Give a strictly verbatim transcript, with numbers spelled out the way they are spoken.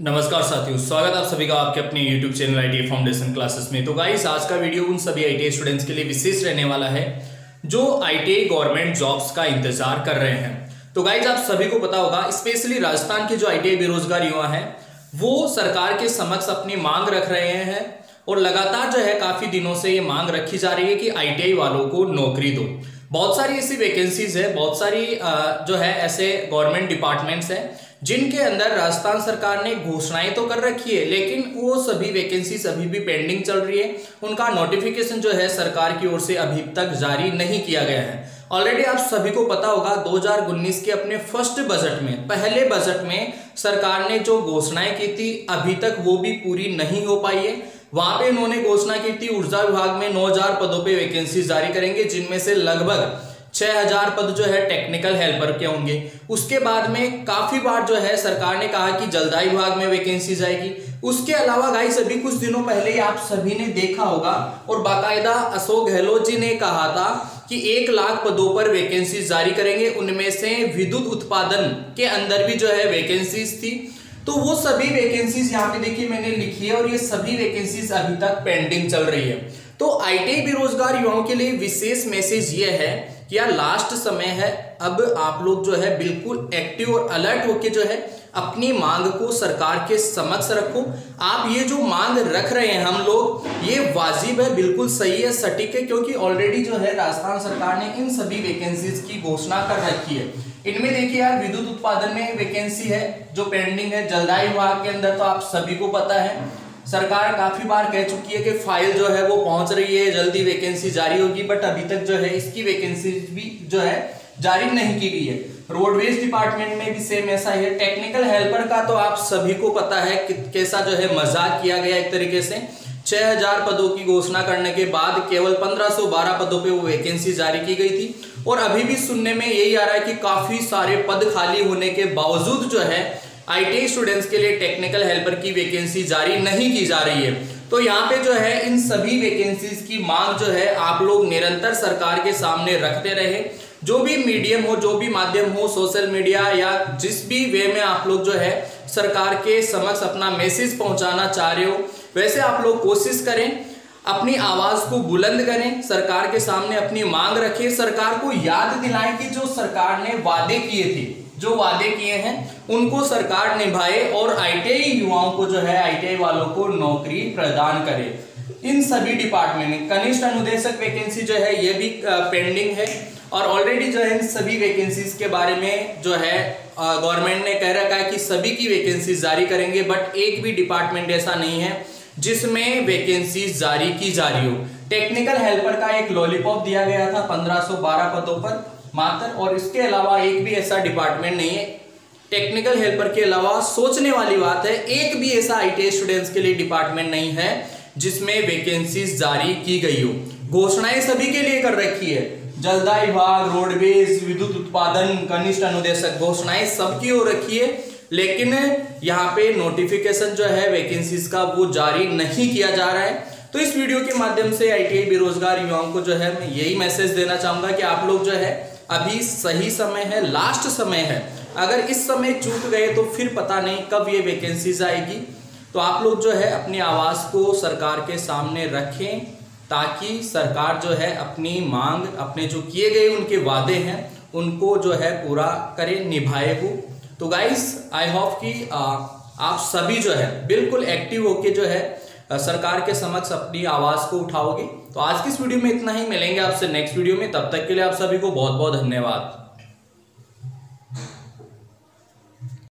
नमस्कार साथियों, स्वागत आप सभी का आपके अपने YouTube channel ITI foundation classes में। तो गाइस, आज का वीडियो उन सभी आईटीआई स्टूडेंट्स के लिए विशेष रहने वाला है जो आईटीआई गवर्नमेंट जॉब्स का इंतजार कर रहे हैं। तो गाइस, आप सभी को पता होगा, स्पेशली राजस्थान के जो आईटीआई बेरोजगार युवा हैं वो सरकार के समक्ष अपनी मांग रख रहे हैं और लगातार जो है काफी दिनों से ये मांग रखी जा रही है कि आईटीआई वालों को नौकरी दो। बहुत सारी ऐसी वैकेंसीज है, बहुत सारी जो है ऐसे गवर्नमेंट डिपार्टमेंट्स हैं जिनके अंदर राजस्थान सरकार ने घोषणाएं तो कर रखी है, लेकिन वो सभी वैकेंसीज अभी भी पेंडिंग चल रही है। उनका नोटिफिकेशन जो है सरकार की ओर से अभी तक जारी नहीं किया गया है। ऑलरेडी आप सभी को पता होगा, दो हज़ार उन्नीस के अपने फर्स्ट बजट में, पहले बजट में सरकार ने जो घोषणाएं की थी अभी तक वो भी पूरी नहीं हो पाई है। वहां पे इन्होंने घोषणा की थी ऊर्जा विभाग में नौ हज़ार पदों पे वैकेंसी जारी करेंगे, जिनमें से लगभग छह हज़ार पद जो है टेक्निकल हेल्पर के होंगे। उसके बाद में काफी बार जो है सरकार ने कहा कि जलदाय विभाग में वैकेंसी जाएगी। उसके अलावा गाइस, अभी कुछ दिनों पहले आप सभी ने देखा होगा और बाकायदा अशोक गहलोत जी ने कहा था कि एक लाख पदों पर वैकेंसी जारी करेंगे। उनमें से विद्युत उत्पादन के अंदर भी जो है वैकेंसीज थी। तो वो सभी वैकेंसीज यहाँ पे देखिए मैंने लिखी है और ये सभी वैकेंसीज अभी तक पेंडिंग चल रही है। तो आईटीआई बेरोजगार युवाओं के लिए विशेष मैसेज ये है कि यार लास्ट समय है, अब आप लोग जो है बिल्कुल एक्टिव और अलर्ट होके जो है अपनी मांग को सरकार के समक्ष रखो। आप ये जो मांग रख रहे हैं हम लोग, ये वाजिब है, बिल्कुल सही है, सटीक है, क्योंकि ऑलरेडी जो है राजस्थान सरकार ने इन सभी वैकेंसीज की घोषणा कर रखी है। इनमें देखिए यार, विद्युत उत्पादन में वैकेंसी है जो पेंडिंग है। जलदाय विभाग के अंदर तो आप सभी को पता है, सरकार काफी बार कह चुकी है कि फाइल जो है वो पहुंच रही है, जल्दी वैकेंसी जारी होगी, बट अभी तक जो है इसकी वैकेंसी भी जो है जारी नहीं की गई है। रोडवेज डिपार्टमेंट में भी सेम ऐसा ही है। टेक्निकल हेल्पर का तो आप सभी को पता है कि कैसा जो है मजाक किया गया एक तरीके से। छह हजार पदों की घोषणा करने के बाद केवल पंद्रह सौ बारह पदों पे वो वैकेंसी जारी की गई थी और अभी भी सुनने में यही आ रहा है कि काफी सारे पद खाली होने के बावजूद जो है आईटीआई स्टूडेंट्स के लिए टेक्निकल हेल्पर की वैकेंसी जारी नहीं की जा रही है। तो यहाँ पे जो है इन सभी वैकेंसीज की मांग जो है आप लोग निरंतर सरकार के सामने रखते रहे। जो भी मीडियम हो, जो भी माध्यम हो, सोशल मीडिया या जिस भी वे में आप लोग जो है सरकार के समक्ष अपना मैसेज पहुंचाना चाह रहे हो, वैसे आप लोग कोशिश करें, अपनी आवाज को बुलंद करें, सरकार के सामने अपनी मांग रखें, सरकार को याद दिलाएं कि जो सरकार ने वादे किए थे, जो वादे किए हैं उनको सरकार निभाए और आईटीआई युवाओं को जो है, आईटीआई वालों को नौकरी प्रदान करे। इन सभी डिपार्टमेंट में कनिष्ठ अनुदेशक वैकेंसी जो है ये भी पेंडिंग है और ऑलरेडी जो है इन सभी वैकेंसीज के बारे में जो है गवर्नमेंट ने कह रखा है कि सभी की वैकेंसी जारी करेंगे, बट एक भी डिपार्टमेंट ऐसा नहीं है जिसमें वैकेंसी जारी की जा रही हो। टेक्निकल हेल्पर का एक लॉलीपॉप दिया गया था पंद्रह सौ बारह पदों पर मात्र, और इसके अलावा एक भी ऐसा डिपार्टमेंट नहीं है। टेक्निकल हेल्पर के अलावा सोचने वाली बात है, एक भी ऐसा आईटीआई स्टूडेंट्स के लिए डिपार्टमेंट नहीं है जिसमें वैकेंसीज जारी की गई हो। घोषणाएं सभी के लिए कर रखी है, जलदाय विभाग, रोडवेज, विद्युत उत्पादन, कनिष्ठ अनुदेशक, घोषणाएं सबकी हो रखी है, लेकिन यहाँ पे नोटिफिकेशन जो है वैकेंसीज का वो जारी नहीं किया जा रहा है। तो इस वीडियो के माध्यम से आईटीआई बेरोजगार युवाओं को जो है मैं यही मैसेज देना चाहूंगा कि आप लोग जो है अभी सही समय है, लास्ट समय है। अगर इस समय चूक गए तो फिर पता नहीं कब ये वैकेंसीज आएगी। तो आप लोग जो है अपनी आवाज को सरकार के सामने रखें ताकि सरकार जो है अपनी मांग, अपने जो किए गए उनके वादे हैं उनको जो है पूरा करे, निभाए वो। तो गाइस, आई होप कि आ, आप सभी जो है बिल्कुल एक्टिव होके जो है सरकार के समक्ष अपनी आवाज को उठाओगे। तो आज की इस वीडियो में इतना ही, मिलेंगे आपसे नेक्स्ट वीडियो में, तब तक के लिए आप सभी को बहुत बहुत धन्यवाद।